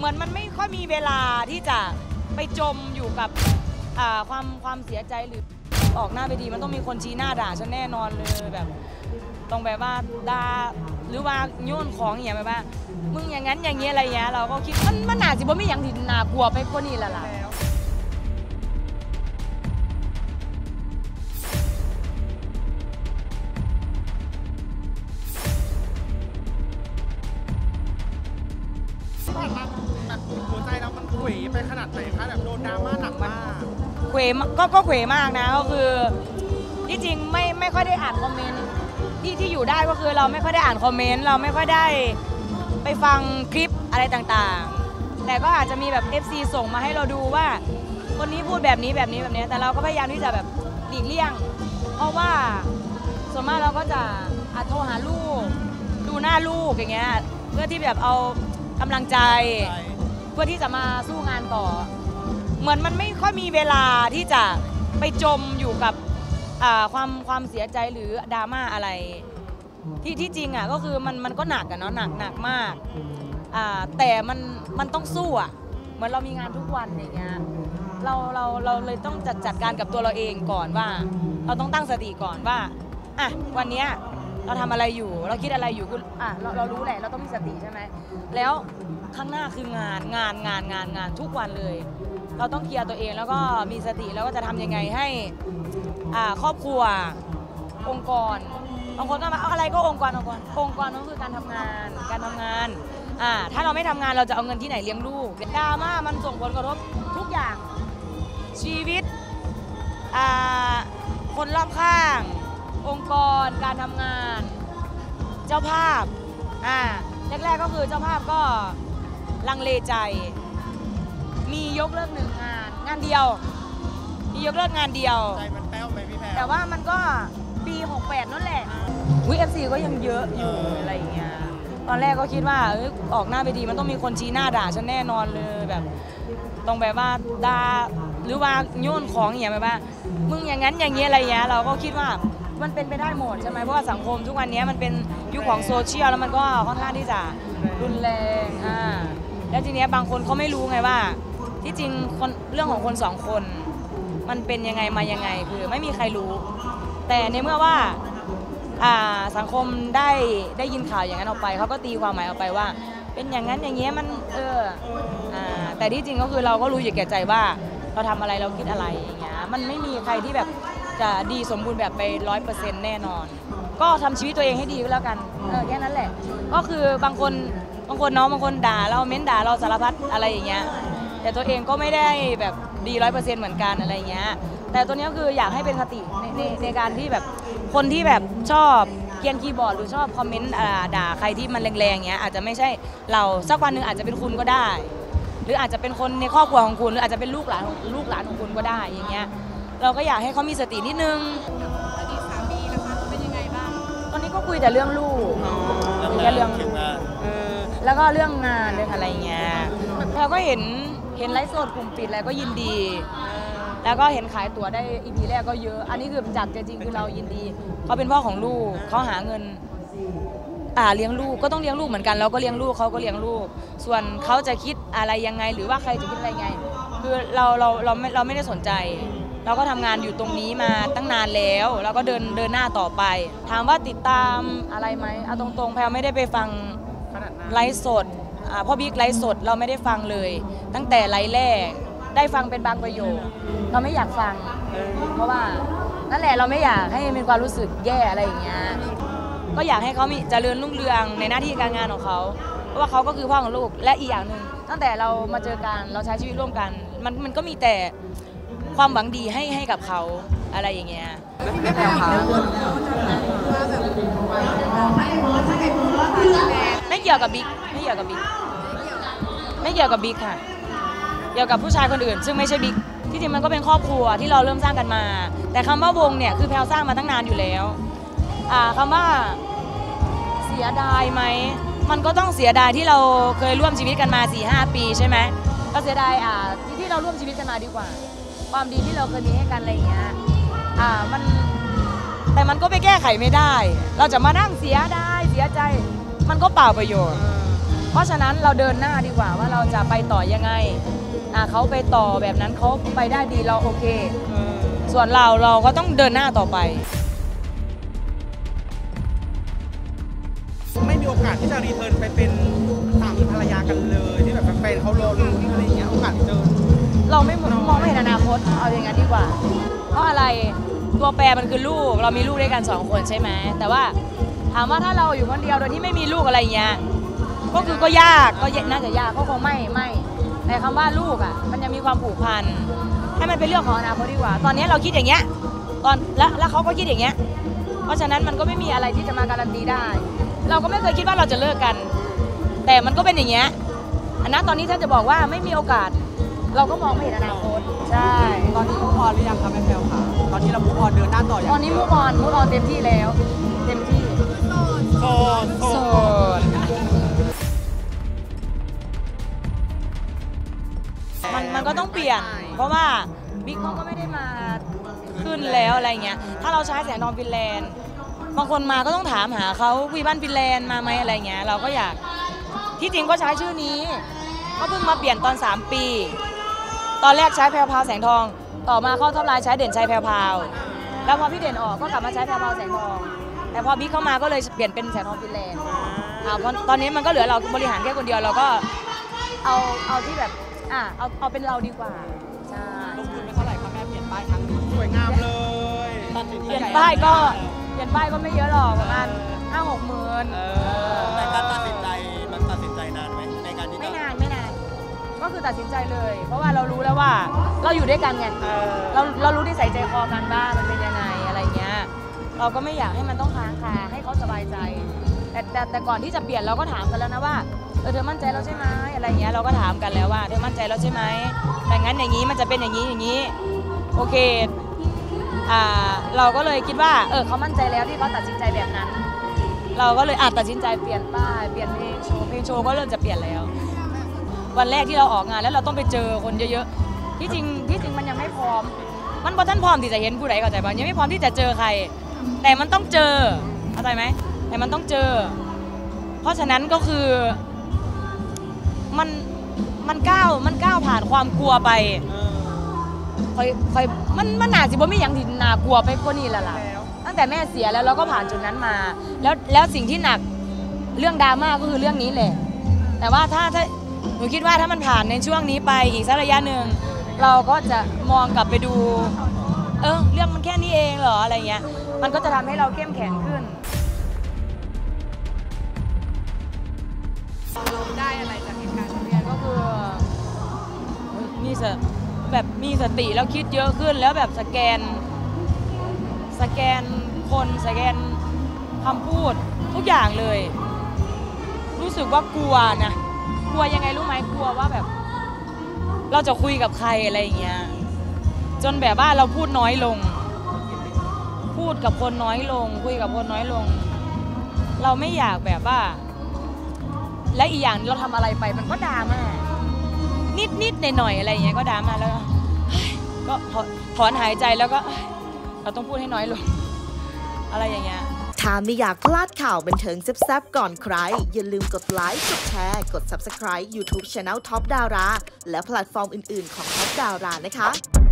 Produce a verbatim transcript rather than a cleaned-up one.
เหมือนมันไม่ค่อยมีเวลาที่จะไปจมอยู่กับความความเสียใจหรือออกหน้าไปดีมันต้องมีคนชี้หน้าด่าฉันแน่นอนเลยแบบต้องแบบว่าด่าหรือว่าโยนของอย่างแบบว่ามึงอย่างนั้นอย่างเงี้ยอะไรเงี้ยเราก็คิดมันมันหนาสิบ่มีอย่างที่น่ากลัวไปกว่านี้ละล่ะแบบหัวใจเรามันเขวไปขนาดไหนคะแบบโดนดราม่าหนักมากเขวก็ก็เขวมากนะก็คือที่จริงไม่ไม่ค่อยได้อ่านคอมเมนต์ที่ที่อยู่ได้ก็คือเราไม่ค่อยได้อ่านคอมเมนต์เราไม่ค่อยได้ไปฟังคลิปอะไรต่างๆแต่ก็อาจจะมีแบบ เอฟ ซี ส่งมาให้เราดูว่าคนนี้พูดแบบนี้แบบนี้แบบนี้แต่เราก็พยายามที่จะแบบหลีกเลี่ยงเพราะว่าส่วนมากเราก็จะอาจโทรหาลูกดูหน้าลูกอย่างเงี้ยเพื่อที่แบบเอากำลังใจเพื่อที่จะมาสู้งานต่อเหมือนมันไม่ค่อยมีเวลาที่จะไปจมอยู่กับความความเสียใจหรือดราม่าอะไรที่ที่จริงอ่ะก็คือมันมันก็หนักอะเนาะหนักหนักมากอ่าแต่มันมันต้องสู้อ่ะเหมือนเรามีงานทุกวันอย่างเงี้ยเราเราเราเลยต้องจัดจัดการกับตัวเราเองก่อนว่าเราต้องตั้งสติก่อนว่าอ่ะวันนี้เราทำอะไรอยู่เราคิดอะไรอยู่อ่ะเราเรารู้แหละเราต้องมีสติใช่ไหมแล้วข้างหน้าคืองานงานงานงานงานทุกวันเลยเราต้องเคลียร์ตัวเองแล้วก็มีสติแล้วก็จะทำยังไงให้อ่าครอบครัวองค์กรบางคนก็มาเอาอะไรก็องค์กรองค์กรองค์กรก็คือการทำงานการทำงานอ่าถ้าเราไม่ทำงานเราจะเอาเงินที่ไหนเลี้ยงลูกดราม่ามันส่งผลกระทบทุกอย่างชีวิตอ่าคนรอบข้างองค์กรการทำงานเจ้าภาพอ่าแรกๆก็คือเจ้าภาพก็ลังเลใจมียกเลิกหนึ่งงานงานเดียวมียกเลิกงานเดียวใจมันแป้วไปพี่แพรแต่ว่ามันก็ปีหกแปดนั่นแหละวิ เอฟ ซี ก็ยังเยอะอยู่อะไรอย่างเงี้ยตอนแรกก็คิดว่าออกหน้าไปดีมันต้องมีคนชี้หน้าด่าฉันแน่นอนเลยแบบต้องแบบว่าด่าหรือว่าโยนของอย่างแบบว่ามึงอย่างนั้นอย่างเงี้ยอะไรเงี้ยเราก็คิดว่ามันเป็นไปได้หมดใช่ไหมเพราะว่าสังคมทุกวันนี้มันเป็นยุคของโซเชียลแล้วมันก็ค่อนข้างที่จะรุนแรงอ่าแล้วทีเนี้ยบางคนเขาไม่รู้ไงว่าที่จริงคนเรื่องของคนสองคนมันเป็นยังไงมายังไงคือไม่มีใครรู้แต่ในเมื่อว่าสังคมได้ได้ยินข่าวอย่างนั้นออกไปเขาก็ตีความหมายออกไปว่าเป็นอย่างนั้นอย่างเงี้ยมันเออแต่ที่จริงก็คือเราก็รู้อยู่แก่ใจว่าเราทำอะไรเราคิดอะไรอย่างเงี้ยมันไม่มีใครที่แบบจะดีสมบูรณ์แบบไปร้อยเปอร์เซ็นต์แน่นอนก็ทำชีวิตตัวเองให้ดีก็แล้วกันเออแค่นั้นแหละก็คือบางคนบางคนน้องบางคนด่าเราเม้นด่าเราสารพัดอะไรอย่างเงี้ยแต่ตัวเองก็ไม่ได้แบบดีร้อยเปอร์เซ็นต์เหมือนกันอะไรเงี้ยแต่ตัวนี้ก็คืออยากให้เป็นสติในในในการที่แบบคนที่แบบชอบเกียนคีย์บอร์ดหรือชอบคอมเมนต์ด่าใครที่มันแรงๆเงี้ยอาจจะไม่ใช่เราสักวันหนึ่งอาจจะเป็นคุณก็ได้หรืออาจจะเป็นคนในครอบครัวของคุณหรืออาจจะเป็นลูกหลานลูกหลานของคุณก็ได้อย่างเงี้ยเราก็อยากให้เขามีสตินิดนึงอดีตสามีนะคะเป็นยังไงบ้างตอนนี้ก็คุยแต่เรื่องลูกแค่เรื่องแล้วก็เรื่องงานเรื่องอะไรเงี้ยเราก็เห็นเห็นไลฟ์สดกลุ่มปิดอะไรก็ยินดีแล้วก็เห็นขายตั๋วได้ อี พี แรกก็เยอะอันนี้คือจากจริงคือเรายินดีเขาเป็นพ่อของลูกเขาหาเงินอ่าเลี้ยงลูกก็ต้องเลี้ยงลูกเหมือนกันเราก็เลี้ยงลูกเขาก็เลี้ยงลูกส่วนเขาจะคิดอะไรยังไงหรือว่าใครจะคิดอะไรไงคือเราเราเราไม่เราไม่ได้สนใจเราก็ทำงานอยู่ตรงนี้มาตั้งนานแล้วเราก็เดินเดินหน้าต่อไปถามว่าติดตามอะไรไหมเอาตรงๆแพลไม่ได้ไปฟังไลฟ์สดพ่อบิ๊กไลฟ์สดเราไม่ได้ฟังเลยตั้งแต่ไลฟ์แรกได้ฟังเป็นบางประโยคเราไม่อยากฟังเพราะว่านั่นแหละเราไม่อยากให้มีความรู้สึกแย่อะไรอย่างเงี้ยก็อยากให้เขามีเจริญรุ่งเรืองในหน้าที่การงานของเขาเพราะว่าเขาก็คือพ่อของลูกและอีกอย่างหนึ่งตั้งแต่เรามาเจอกันเราใช้ชีวิตร่วมกันมันมันก็มีแต่ความหวังดีให้ให้กับเขาอะไรอย่างเงี้ยไม่เกี่ยวกับบิ๊กไม่เกี่ยวกับบิ๊กไม่เกี่ยวกับบิ๊กค่ะเกี่ยวกับผู้ชายคนอื่นซึ่งไม่ใช่บิ๊กที่จริงมันก็เป็นครอบครัวที่เราเริ่มสร้างกันมาแต่คำว่าวงเนี่ยคือแพลสร้างมาตั้งนานอยู่แล้วอ่าคำว่าเสียดายไหมมันก็ต้องเสียดายที่เราเคยร่วมชีวิตกันมา สี่ห้า ปีใช่ไหมก็เสียดายอ่าที่ที่เราร่วมชีวิตกันมาดีกว่าความดีที่เราเคยมีให้กันอะไรอย่างเงี้ยอ่ามันแต่มันก็ไปแก้ไขไม่ได้เราจะมานั่งเสียดายเสียใจมันก็เปล่าประโยชน์เพราะฉะนั้นเราเดินหน้าดีกว่าว่าเราจะไปต่อยังไงอ่ะเขาไปต่อแบบนั้นเขาไปได้ดีเราโอเคส่วนเราเราก็ต้องเดินหน้าต่อไปไม่มีโอกาสที่จะรีเทิร์นไปเป็นสามีภรรยากันเลยที่แบบแฟนๆเขารอลุ้นอะไรอย่างเงี้ยโอกาสเจอเราไม่มองไม่เห็นอนาคตเอาอย่างนั้นดีกว่าเพราะอะไรตัวแปรมันคือลูกเรามีลูกด้วยกันสองคนใช่ไหมแต่ว่าถามว่าถ้าเราอยู่คนเดียวโดยที่ไม่มีลูกอะไรเงี้ยก็คือก็ยากก็น่าจะยากก็คงไม่ไม่แต่คำว่าลูกอ่ะมันยังมีความผูกพันให้มันเป็นเรื่องของอนาคตดีกว่าตอนนี้เราคิดอย่างเงี้ยตอนแล้วแล้วเขาก็คิดอย่างเงี้ยเพราะฉะนั้นมันก็ไม่มีอะไรที่จะมาการันตีได้เราก็ไม่เคยคิดว่าเราจะเลิกกันแต่มันก็เป็นอย่างเงี้ยอันนั้นตอนนี้ถ้าจะบอกว่าไม่มีโอกาสเราก็มองไม่เห็นอนาคตใช่ตอนนี้มุกออนหรือยังคะแม่แพลวค่ะตอนนี้เรามุกออนเดินหน้าต่ออย่างตอนนี้มุกออนมุกออนเต็มที่แล้วเต็มที่โสดโสดมันมันก็ต้องเปลี่ยนเพราะว่าบิ๊กเขาก็ไม่ได้มาขึ้นแล้วอะไรเงี้ยถ้าเราใช้แสงทองฟินแลนด์บางคนมาก็ต้องถามหาเขาวีบ้านฟินแลนด์มาไหมอะไรเงี้ยเราก็อยากที่จริงก็ใช้ชื่อนี้ก็เพิ่งมาเปลี่ยนตอนสามปีตอนแรกใช้แพรวพราวแสงทองต่อมาเข้าท็อปไลน์ใช้เด่นชัยแพรวพราวแล้วพอพี่เด่นออกก็กลับมาใช้แพรวพราวแสงทองแต่พอบิ๊กเข้ามาก็เลยเปลี่ยนเป็นแสงทองฟินแลนด์อ่าตอนนี้มันก็เหลือเราบริหารแค่คนเดียวเราก็เอาเอาที่แบบอ่ะเอาเอาเป็นเราดีกว่าใช่ลงทุนไปเท่าไหร่คะแม่เปลี่ยนป้ายครั้งนี้สวยงามเลยเปลี่ยนป้ายก็เปลี่ยนป้ายก็ไม่เยอะหรอกประมาณห้าหกหมื่นแต่การตัดสินใจมันตัดสินใจนานไหมในการที่ไม่นานไม่นานก็คือตัดสินใจเลยเพราะว่าเรารู้แล้วว่าเราอยู่ด้วยกันไงเราเรารู้นิสัยใจคอกันบ้างมันเป็นยังไงอะไรเงี้ยเราก็ไม่อยากให้มันต้องค้างคาให้เขาสบายใจแต่แต่แต่ก่อนที่จะเปลี่ยนเราก็ถามกันแล้วนะว่าเออเธอมั่นใจเราใช่ไหมอะไรเงี้ยเราก็ถามกันแล้วว่าเธอมั่นใจเราใช่ไหมแต่งั้นอย่างนี้มันจะเป็นอย่างนี้อย่างนี้โอเคอ่าเราก็เลยคิดว่าเออเขามั่นใจแล้วที่เขาตัดสินใจแบบนั้นเราก็เลยอาจตัดสินใจเปลี่ยนป้ายเปลี่ยนเพลงโชว์เพลงโชว์ก็เริ่มจะเปลี่ยนแล้ววันแรกที่เราออกงานแล้วเราต้องไปเจอคนเยอะๆที่จริงที่จริงมันยังไม่พร้อมมันพอท่านพร้อมที่จะเห็นผู้ใดเข้าใจป่ะยังไม่พร้อมที่จะเจอใครแต่มันต้องเจอเข้าใจไหมแต่มันต้องเจอเพราะฉะนั้นก็คือมันมันก้าวมันก้าวผ่านความกลัวไปค่อยค่อยมันมันหนาสิบ่มีอย่างที่น่ากลัวไปกว่านี้แล้วล่ะตั้งแต่แม่เสียแล้วเราก็ผ่านจุดนั้นมาแล้วแล้วสิ่งที่หนักเรื่องดราม่าก็คือเรื่องนี้แหละแต่ว่าถ้าถ้าหนูคิดว่าถ้ามันผ่านในช่วงนี้ไปอีกสักระยะหนึ่งเราก็จะมองกลับไปดูเออเรื่องมันแค่นี้เองเหรออะไรเงี้ยมันก็จะทำให้เราเข้มแข็งขึ้นเราได้อะไรจากเหตุการณ์เรียนก็คือมีสแบบมีสติแล้วคิดเยอะขึ้นแล้วแบบสแกนสแกนคนสแกนคำพูดทุกอย่างเลยรู้สึกว่ากลัวนะกลัวยังไงรู้ไหมกลัวว่าแบบเราจะคุยกับใครอะไรอย่างเงี้ยจนแบบว่าเราพูดน้อยลงพูดกับคนน้อยลงคุยกับคนน้อยลงเราไม่อยากแบบว่าและอีกอย่างเราทำอะไรไปมันก็ดราม่านิดนิดหน่อยหน่อยอะไรอย่างเงี้ยก็ดราม่าแล้วก็ถอนหายใจแล้วก็เราต้องพูดให้น้อยลงอะไรอย่างเงี้ยถ้าไม่อยากพลาดข่าวบันเทิงแซ่บๆก่อนใครอย่าลืมกดไลค์กดแชร์กด ซับสไครบ์ ยูทูบ Channel Top Dara และแพลตฟอร์มอื่นๆของ Top Dara นะคะ